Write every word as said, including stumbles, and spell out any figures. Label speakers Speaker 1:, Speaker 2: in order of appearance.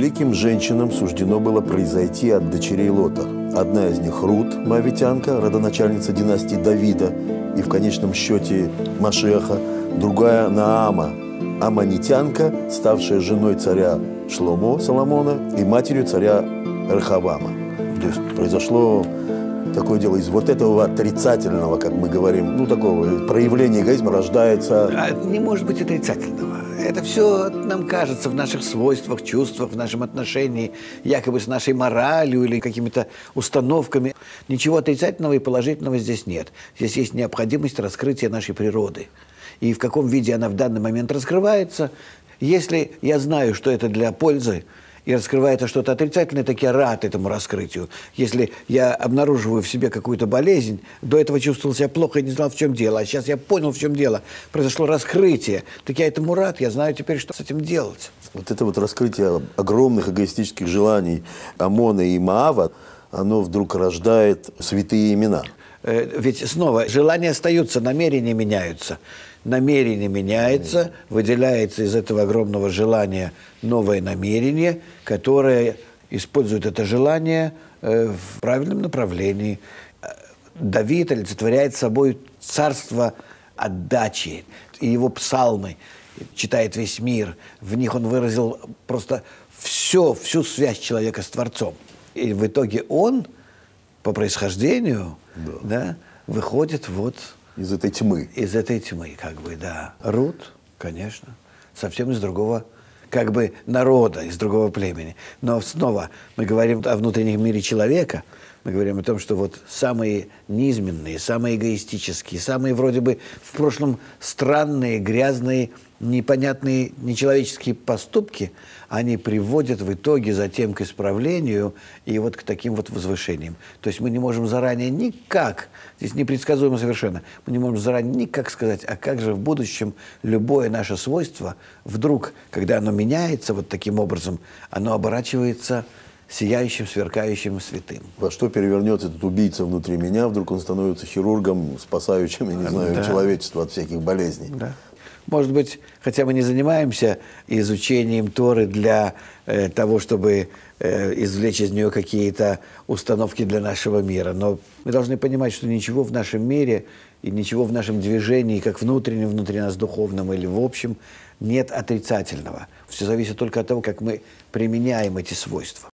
Speaker 1: великим женщинам суждено было произойти от дочерей Лота. Одна из них Рут, моавитянка, родоначальница династии Давида и в конечном счете Машеха. Другая Наама, аммонитянка, ставшая женой царя Шломо, Соломона, и матерью царя Рехавама. То есть произошло такое дело, из вот этого отрицательного, как мы говорим, ну, такого проявления эгоизма рождается...
Speaker 2: А не может быть отрицательного. Это все нам кажется в наших свойствах, чувствах, в нашем отношении, якобы с нашей моралью или какими-то установками. Ничего отрицательного и положительного здесь нет. Здесь есть необходимость раскрытия нашей природы. И в каком виде она в данный момент раскрывается. Если я знаю, что это для пользы, и раскрывается что-то отрицательное, так я рад этому раскрытию. Если я обнаруживаю в себе какую-то болезнь, до этого чувствовал себя плохо и не знал, в чем дело, а сейчас я понял, в чем дело, произошло раскрытие, так я этому рад, я знаю теперь, что с этим делать.
Speaker 1: Вот это вот раскрытие огромных эгоистических желаний Амона и Моава, оно вдруг рождает святые имена.
Speaker 2: Ведь снова желания остаются, намерения меняются. Намерение меняется, выделяется из этого огромного желания новое намерение, которое использует это желание в правильном направлении. Давид олицетворяет собой царство отдачи. И его псалмы читает весь мир. В них он выразил просто все, всю связь человека с Творцом. И в итоге он по происхождению да. Да, выходит вот...
Speaker 1: Из этой тьмы.
Speaker 2: Из этой тьмы, как бы, да. Рут, конечно, совсем из другого, как бы, народа, из другого племени. Но снова мы говорим о внутреннем мире человека, мы говорим о том, что вот самые низменные, самые эгоистические, самые вроде бы в прошлом странные, грязные, непонятные, нечеловеческие поступки, они приводят в итоге затем к исправлению и вот к таким вот возвышениям. То есть мы не можем заранее никак, здесь непредсказуемо совершенно, мы не можем заранее никак сказать, а как же в будущем любое наше свойство вдруг, когда оно меняется вот таким образом, оно оборачивается сияющим, сверкающим, святым.
Speaker 1: Во что перевернется этот убийца внутри меня, вдруг он становится хирургом, спасающим, я не знаю,
Speaker 2: да.
Speaker 1: человечество от всяких болезней.
Speaker 2: Да. Может быть, хотя мы не занимаемся изучением Торы для э, того, чтобы э, извлечь из нее какие-то установки для нашего мира, но мы должны понимать, что ничего в нашем мире и ничего в нашем движении, как внутреннем, внутри нас духовном или в общем, нет отрицательного. Все зависит только от того, как мы применяем эти свойства.